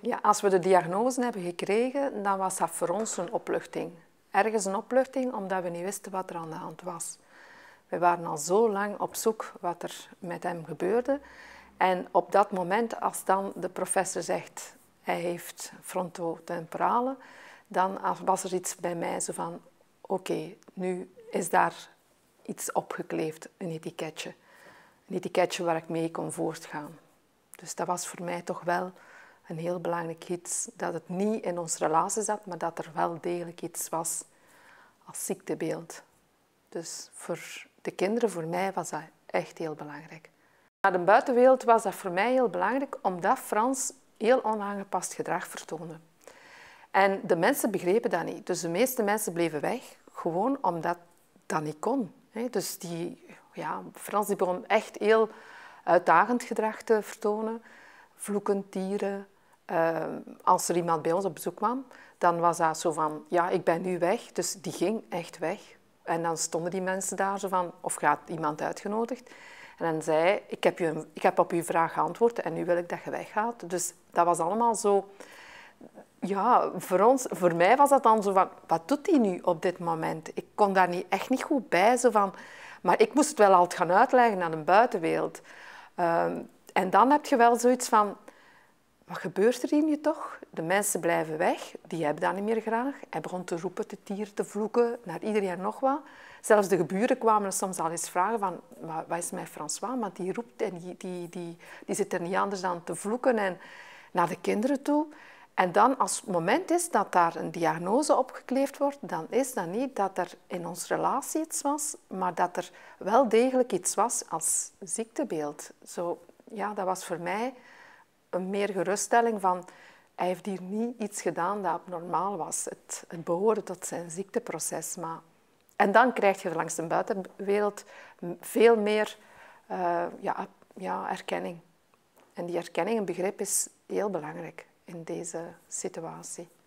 Ja, als we de diagnose hebben gekregen, dan was dat voor ons een opluchting. Ergens een opluchting, omdat we niet wisten wat er aan de hand was. We waren al zo lang op zoek wat er met hem gebeurde. En op dat moment, als dan de professor zegt, hij heeft frontotemporale, dan was er iets bij mij zo van, oké, nu is daar iets opgekleefd, een etiketje. Een etiketje waar ik mee kon voortgaan. Dus dat was voor mij toch wel een heel belangrijk iets, dat het niet in onze relatie zat, maar dat er wel degelijk iets was als ziektebeeld. Dus voor de kinderen, voor mij, was dat echt heel belangrijk. Naar de buitenwereld was dat voor mij heel belangrijk, omdat Frans heel onaangepast gedrag vertoonde. En de mensen begrepen dat niet. Dus de meeste mensen bleven weg, gewoon omdat dat niet kon. Dus Frans die begon echt heel uitdagend gedrag te vertonen. Vloeken, tieren. Als er iemand bij ons op bezoek kwam, dan was dat zo van, ja, ik ben nu weg. Dus die ging echt weg. En dan stonden die mensen daar zo van, of gaat iemand uitgenodigd? En dan zei hij, ik heb op uw vraag geantwoord en nu wil ik dat je weggaat. Dus dat was allemaal zo... Ja, voor mij was dat dan zo van, wat doet hij nu op dit moment? Ik kon daar echt niet goed bij, zo van, maar ik moest het wel altijd gaan uitleggen aan de buitenwereld. En dan heb je wel zoiets van, wat gebeurt er hier nu toch? De mensen blijven weg, die hebben dat niet meer graag. Hij begon te roepen, te tieren, te vloeken, naar iedereen en nog wat. Zelfs de geburen kwamen soms al eens vragen van, wat is met François? Want die roept en die zit er niet anders dan te vloeken en naar de kinderen toe. En dan, als het moment is dat daar een diagnose opgekleefd wordt, dan is dat niet dat er in onze relatie iets was, maar dat er wel degelijk iets was als ziektebeeld. Zo, ja, dat was voor mij een meer geruststelling van, hij heeft hier niet iets gedaan dat abnormaal was. Het behoorde tot zijn ziekteproces. En dan krijg je langs de buitenwereld veel meer erkenning. En die erkenning, een begrip, is heel belangrijk in deze situatie.